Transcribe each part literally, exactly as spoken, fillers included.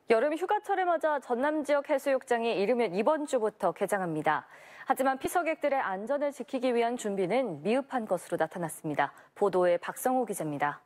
여름 휴가철을 맞아 전남 지역 해수욕장이 이르면 이번 주부터 개장합니다. 하지만 피서객들의 안전을 지키기 위한 준비는 미흡한 것으로 나타났습니다. 보도에 박성호 기자입니다.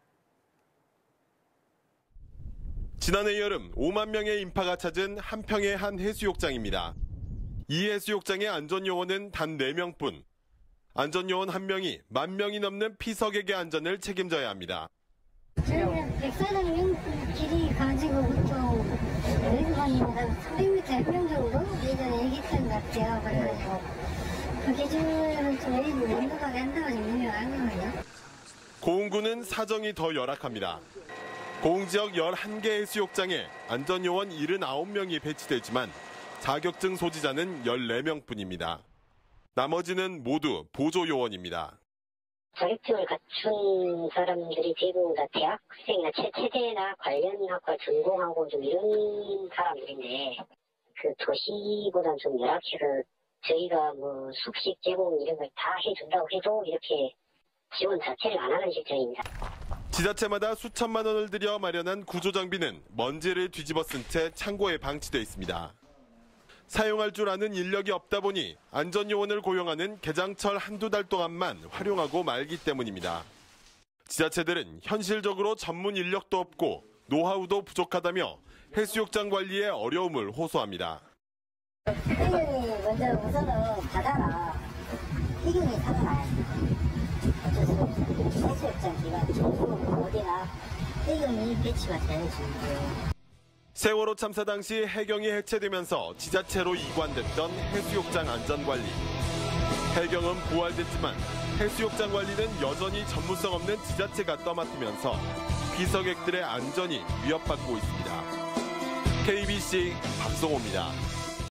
지난해 여름 오만 명의 인파가 찾은 한평의 한 해수욕장입니다. 이 해수욕장의 안전요원은 단 네 명뿐. 안전요원 한 명이 만 명이 넘는 피서객의 안전을 책임져야 합니다. 저희는 백사장 길이 가지고 보통 외국인은 한 삼백 미터 한 명 정도 예전에 얘기했던 것 같아요. 그래가지고 그 기준은 좀 외국 연도하게 한다고 좀 유명한 거거든요. 고흥구는 사정이 더 열악합니다. 고흥 지역 열한 개 해수욕장에 안전요원 칠십구 명이 배치되지만 자격증 소지자는 열네 명뿐입니다. 나머지는 모두 보조요원입니다. 자격증을 갖춘 사람들이 대부분 다 대학생이나 체대나 관련 학과 전공하고 좀 이런 사람들인데 그 도시보다는 좀 열악해서 저희가 뭐 숙식 제공 이런 걸 다 해준다고 해도 이렇게 지원 자체를 안 하는 실정입니다. 지자체마다 수천만 원을 들여 마련한 구조장비는 먼지를 뒤집어 쓴 채 창고에 방치돼 있습니다. 사용할 줄 아는 인력이 없다 보니 안전요원을 고용하는 개장철 한두 달 동안만 활용하고 말기 때문입니다. 지자체들은 현실적으로 전문 인력도 없고 노하우도 부족하다며 해수욕장 관리에 어려움을 호소합니다. 해경이 먼저 우선은 받아라. 해경이 살아나야지. 어쩔 수 없어. 해수욕장 기관 전부 어디나 해경이 배치가 돼야지. 세월호 참사 당시 해경이 해체되면서 지자체로 이관됐던 해수욕장 안전관리. 해경은 부활됐지만 해수욕장 관리는 여전히 전문성 없는 지자체가 떠맡으면서 피서객들의 안전이 위협받고 있습니다. 케이비씨 박성호입니다.